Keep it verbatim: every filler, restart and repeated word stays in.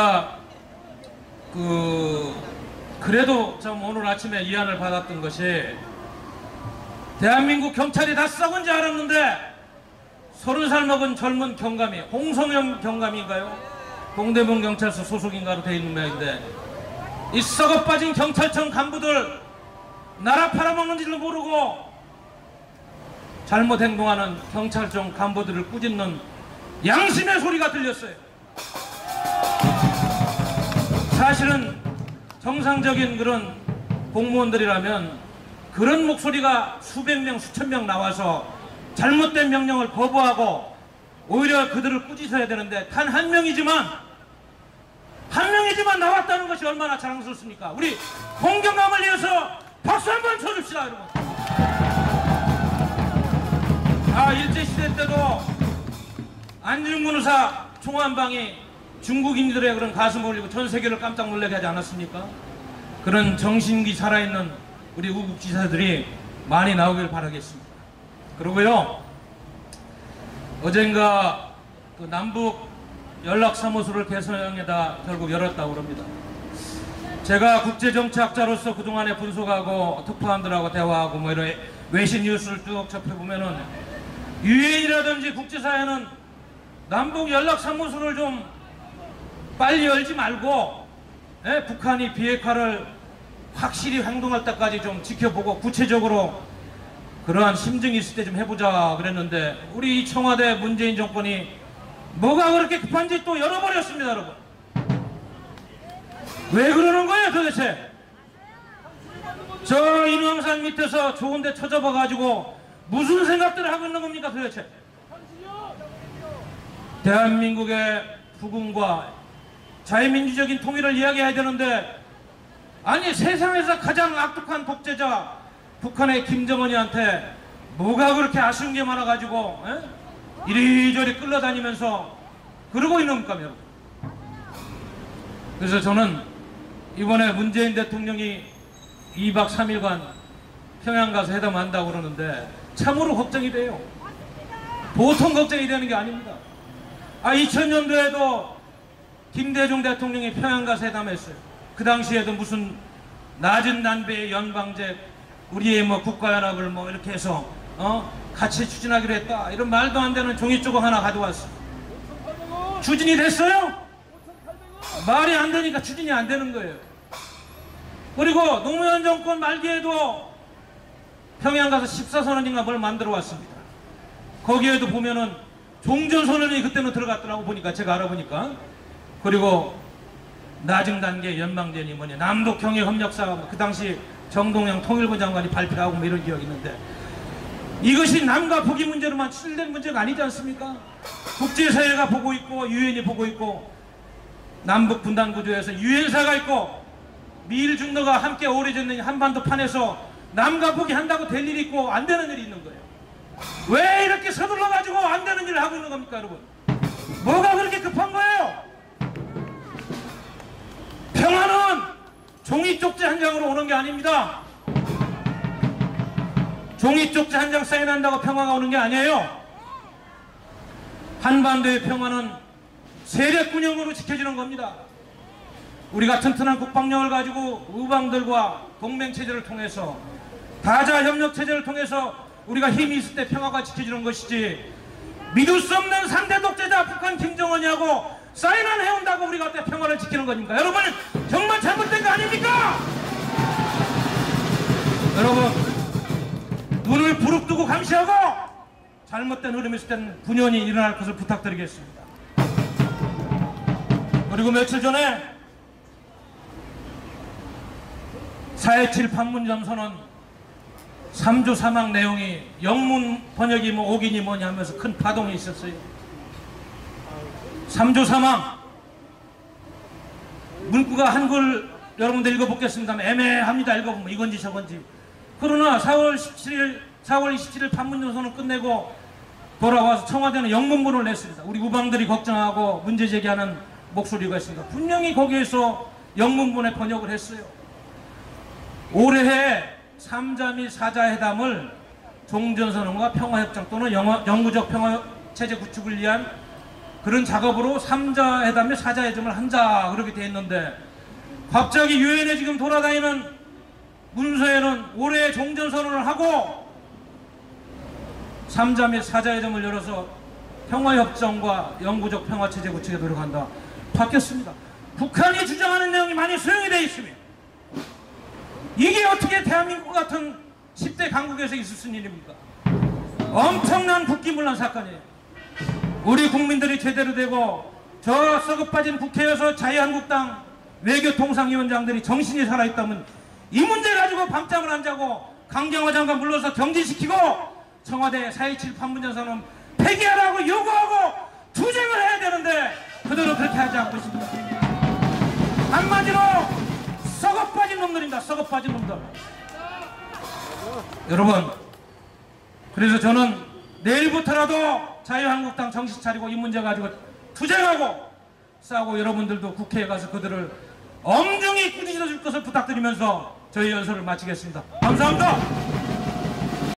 그 그래도 좀 오늘 아침에 이안을 받았던 것이 대한민국 경찰이 다 썩은 줄 알았는데 서른 살 먹은 젊은 경감이 홍성영 경감인가요? 동대문 경찰서 소속인가로 되어 있는 모양인데 이 썩어 빠진 경찰청 간부들 나라 팔아먹는지도 모르고 잘못 행동하는 경찰청 간부들을 꾸짖는 양심의 소리가 들렸어요. 사실은 정상적인 그런 공무원들이라면 그런 목소리가 수백 명, 수천 명 나와서 잘못된 명령을 거부하고 오히려 그들을 꾸짖어야 되는데 단 한 명이지만 한 명이지만 나왔다는 것이 얼마나 자랑스럽습니까? 우리 공경감을 위해서 박수 한번 쳐줍시다, 여러분. 아, 일제시대 때도 안중근 의사 총한방이 중국인들의 그런 가슴을 울리고 전 세계를 깜짝 놀라게 하지 않았습니까? 그런 정신기 살아있는 우리 우국지사들이 많이 나오길 바라겠습니다. 그리고요, 어젠가 그 남북 연락사무소를 개성에다 결국 열었다고 그럽니다. 제가 국제정치학자로서 그동안에 분석하고 특파원들하고 대화하고 뭐 이런 외신 뉴스를 쭉 접해보면은 유엔이라든지 국제사회는 남북 연락사무소를 좀 빨리 열지 말고 예, 북한이 비핵화를 확실히 행동할 때까지 좀 지켜보고 구체적으로 그러한 심증이 있을 때 좀 해보자 그랬는데 우리 이 청와대 문재인 정권이 뭐가 그렇게 급한지 또 열어버렸습니다, 여러분. 왜 그러는 거예요 도대체? 저 인왕산 밑에서 좋은데 쳐잡아가지고 무슨 생각들을 하고 있는 겁니까 도대체? 대한민국의 부군과 자유민주적인 통일을 이야기해야 되는데 아니 세상에서 가장 악독한 독재자 북한의 김정은이한테 뭐가 그렇게 아쉬운 게 많아가지고 에? 이리저리 끌려다니면서 그러고 있는 겁니까 여러분? 그래서 저는 이번에 문재인 대통령이 이 박 삼 일간 평양 가서 회담한다고 그러는데 참으로 걱정이 돼요. 보통 걱정이 되는 게 아닙니다. 아, 이천 년도에도 김대중 대통령이 평양 가서 회담했어요. 그 당시에도 무슨 낮은 난배의 연방제 우리의 뭐 국가연합을 뭐 이렇게 해서 어 같이 추진하기로 했다 이런 말도 안 되는 종이 조각 하나 가져왔어. 추진이 됐어요? 말이 안 되니까 추진이 안 되는 거예요. 그리고 노무현 정권 말기에도 평양 가서 십사 선언인가 뭘 만들어 왔습니다. 거기에도 보면은 종전선언이 그때는 들어갔더라고 보니까 제가 알아보니까. 그리고 낮은 단계 연방제니 뭐니 남북경협협력사 그 당시 정동영 통일부 장관이 발표하고 뭐 이런 기억이 있는데 이것이 남과 북이 문제로만 치밀된 문제가 아니지 않습니까? 국제사회가 보고 있고 유엔이 보고 있고 남북 분단 구조에서 유엔사가 있고 미일 중도가 함께 오래전에 한반도 판에서 남과 북이 한다고 될 일이 있고 안 되는 일이 있는 거예요. 왜 이렇게 서둘러 가지고 안 되는 일을 하고 있는 겁니까 여러분? 뭐가 그렇게 급한 거예요? 평화는 종이 쪽지 한 장으로 오는 게 아닙니다. 종이 쪽지 한 장 사인한다고 평화가 오는 게 아니에요. 한반도의 평화는 세력군형으로 지켜지는 겁니다. 우리가 튼튼한 국방력을 가지고 의방들과 동맹체제를 통해서 다자협력체제를 통해서 우리가 힘이 있을 때 평화가 지켜지는 것이지 믿을 수 없는 상대 독재자 북한 김정은이하고 사인을 해온다고 우리가 어때 평화를 지키는 겁니까? 여러분 정말 잘못된 거 아닙니까? 여러분 눈을 부릅뜨고 감시하고 잘못된 흐름이 있을 때는 분연히 일어날 것을 부탁드리겠습니다. 그리고 며칠 전에 사 이칠 판문점 선언 삼 조 사망 내용이 영문 번역이 뭐 오기니 뭐냐 하면서 큰 파동이 있었어요. 삼 조 사망 문구가 한글 여러분들 읽어보겠습니다. 애매합니다. 읽어보면 이건지 저건지. 그러나 사월 십칠일 사월 이십칠일 판문점 선언 끝내고 돌아와서 청와대는 영문본을 냈습니다. 우리 우방들이 걱정하고 문제 제기하는 목소리가 있습니다. 분명히 거기에서 영문본에 번역을 했어요. 올해 삼 자 및 사 자 회담을 종전선언과 평화협정 또는 영어, 영구적 평화체제 구축을 위한 그런 작업으로 삼자 회담에 사자 회담을 한자 그렇게 돼 있는데 갑자기 유엔에 지금 돌아다니는 문서에는 올해 종전선언을 하고 삼자 및 사자 회담을 열어서 평화협정과 영구적 평화체제 구축에 노력한다. 바뀌었습니다. 북한이 주장하는 내용이 많이 수용이 되어 있으며 이게 어떻게 대한민국 같은 십 대 강국에서 있을 수 있는 일입니까? 엄청난 국기문란 사건이에요. 우리 국민들이 제대로 되고 저 썩어 빠진 국회에서 자유한국당 외교통상위원장들이 정신이 살아있다면 이 문제 가지고 밤잠을 안 자고 강경화 장관 불러서 경질시키고 청와대 사이칠 판문점선언 폐기하라고 요구하고 투쟁을 해야 되는데 그들은 그렇게 하지 않고 있습니다. 한마디로 썩어 빠진 놈들입니다. 썩어 빠진 놈들. 여러분, 그래서 저는 내일부터라도 자유한국당 정신 차리고 이 문제 가지고 투쟁하고 싸우고 여러분들도 국회에 가서 그들을 엄중히 꾸짖어 줄 것을 부탁드리면서 저희 연설을 마치겠습니다. 감사합니다.